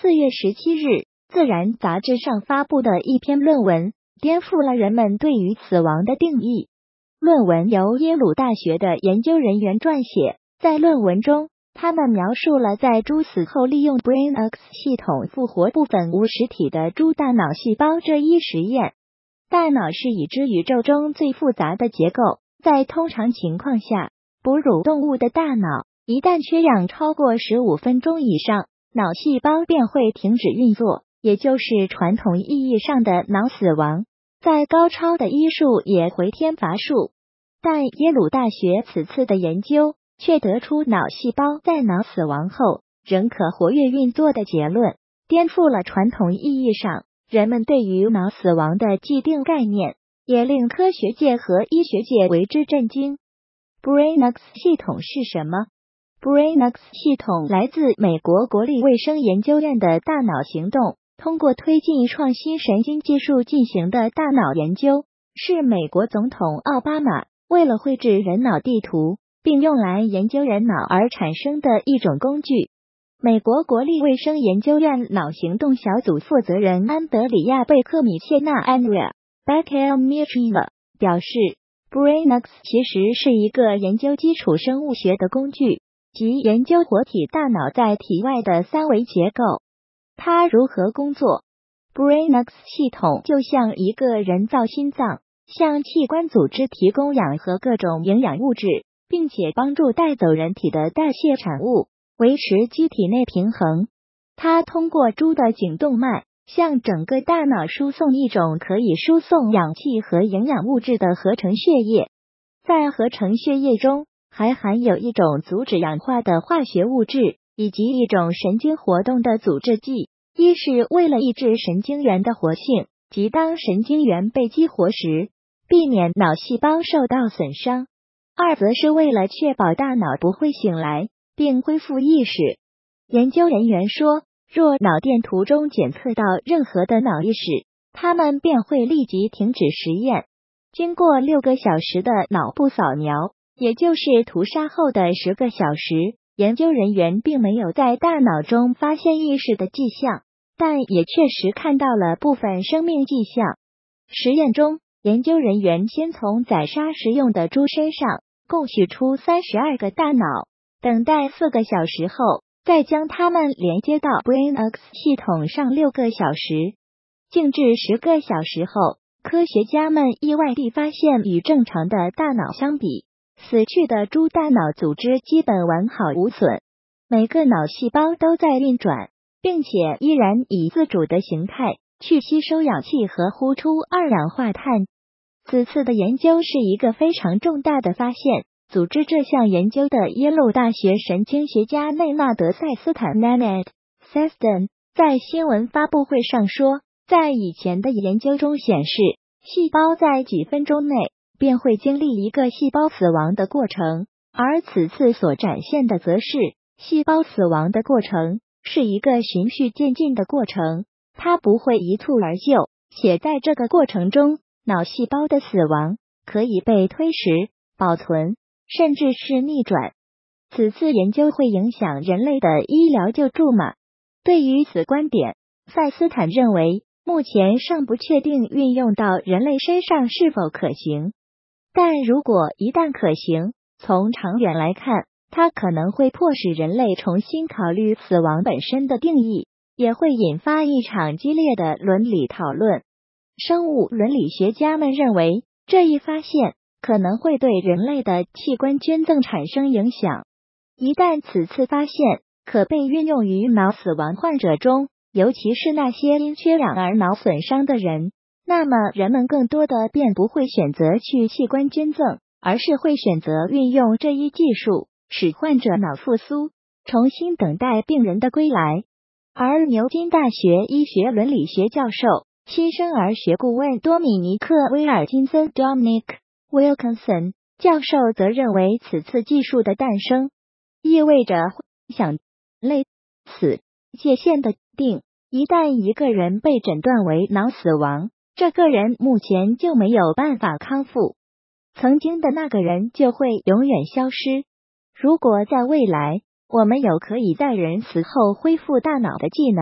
4月17日，《自然》杂志上发布的一篇论文，颠覆了人们对于死亡的定义。论文由耶鲁大学的研究人员撰写，在论文中，他们描述了在猪死后利用 BrainX 系统复活部分无实体的猪大脑细胞这一实验。大脑是已知宇宙中最复杂的结构，在通常情况下，哺乳动物的大脑一旦缺氧超过15分钟以上，脑细胞便会停止运作，也就是传统意义上的脑死亡。再高超的医术也回天乏术，但耶鲁大学此次的研究却得出脑细胞在脑死亡后仍可活跃运作的结论，颠覆了传统意义上人们对于脑死亡的既定概念，也令科学界和医学界为之震惊。BrainX 系统是什么？ BrainX 系统来自美国国立卫生研究院的大脑行动，通过推进创新神经技术进行的大脑研究，是美国总统奥巴马为了绘制人脑地图，并用来研究人脑而产生的一种工具。美国国立卫生研究院脑行动小组负责人安德里亚·贝克米切纳 Andrea Becker-Michina 表示， BrainX 其实是一个研究基础生物学的工具，即研究活体大脑在体外的三维结构。它如何工作？ BrainX 系统就像一个人造心脏，向器官组织提供氧和各种营养物质，并且帮助带走人体的代谢产物，维持机体内平衡。它通过猪的颈动脉向整个大脑输送一种可以输送氧气和营养物质的合成血液。在合成血液中还含有一种阻止氧化的化学物质，以及一种神经活动的阻滞剂。一是为了抑制神经元的活性，即当神经元被激活时，避免脑细胞受到损伤；二则是为了确保大脑不会醒来并恢复意识。研究人员说，若脑电图中检测到任何的脑意识，他们便会立即停止实验。经过6个小时的脑部扫描，也就是屠杀后的10个小时，研究人员并没有在大脑中发现意识的迹象，但也确实看到了部分生命迹象。实验中，研究人员先从宰杀时用的猪身上共取出32个大脑，等待4个小时后，再将它们连接到 BrainX 系统上6个小时。静置10个小时后，科学家们意外地发现，与正常的大脑相比，死去的猪大脑组织基本完好无损，每个脑细胞都在运转，并且依然以自主的形态去吸收氧气和呼出二氧化碳。此次的研究是一个非常重大的发现。组织这项研究的耶鲁大学神经学家内纳德·塞斯坦 Nanette Seston 在新闻发布会上说，在以前的研究中显示，细胞在几分钟内便会经历一个细胞死亡的过程，而此次所展现的则是细胞死亡的过程是一个循序渐进的过程，它不会一蹴而就，且在这个过程中，脑细胞的死亡可以被推迟、保存，甚至是逆转。此次研究会影响人类的医疗救助吗？对于此观点，塞斯坦认为，目前尚不确定运用到人类身上是否可行。但如果一旦可行，从长远来看，它可能会迫使人类重新考虑死亡本身的定义，也会引发一场激烈的伦理讨论。生物伦理学家们认为，这一发现可能会对人类的器官捐赠产生影响。一旦此次发现可被运用于脑死亡患者中，尤其是那些因缺氧而脑损伤的人，那么人们更多的便不会选择去器官捐赠，而是会选择运用这一技术，使患者脑复苏，重新等待病人的归来。而牛津大学医学伦理学教授、新生儿学顾问多米尼克·威尔金森 Dominic Wilkinson 教授则认为，此次技术的诞生意味着想类此界限的定。一旦一个人被诊断为脑死亡，这个人目前就没有办法康复，曾经的那个人就会永远消失。如果在未来，我们有可以在人死后恢复大脑的技能，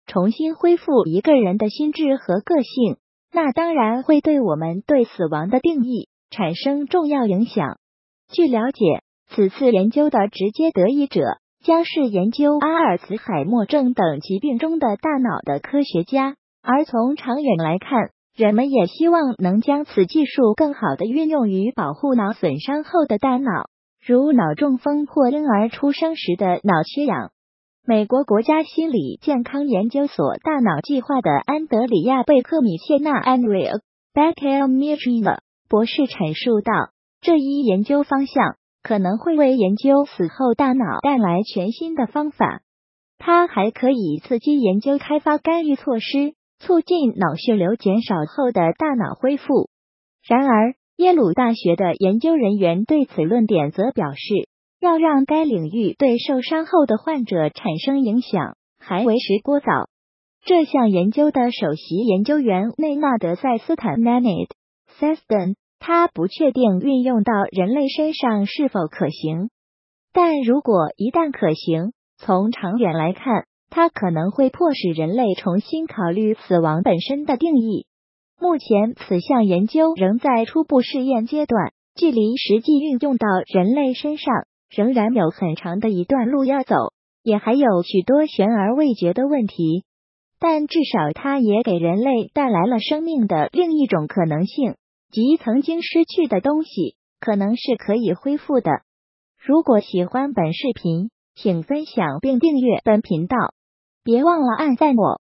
重新恢复一个人的心智和个性，那当然会对我们对死亡的定义产生重要影响。据了解，此次研究的直接得益者将是研究阿尔茨海默症等疾病中的大脑的科学家，而从长远来看，人们也希望能将此技术更好地运用于保护脑损伤后的大脑，如脑中风或婴儿出生时的脑缺氧。美国国家心理健康研究所大脑计划的安德里亚·贝克米谢纳 Andrea Becker-Michina 博士阐述道，这一研究方向可能会为研究死后大脑带来全新的方法。它还可以刺激研究开发干预措施，促进脑血流减少后的大脑恢复。然而，耶鲁大学的研究人员对此论点则表示，要让该领域对受伤后的患者产生影响，还为时过早。这项研究的首席研究员内纳德·塞斯坦 Nanette Seston 他不确定运用到人类身上是否可行，但如果一旦可行，从长远来看，它可能会迫使人类重新考虑死亡本身的定义。目前，此项研究仍在初步试验阶段，距离实际运用到人类身上仍然有很长的一段路要走，也还有许多悬而未决的问题。但至少它也给人类带来了生命的另一种可能性，即曾经失去的东西可能是可以恢复的。如果喜欢本视频，请分享并订阅本频道，别忘了按赞我。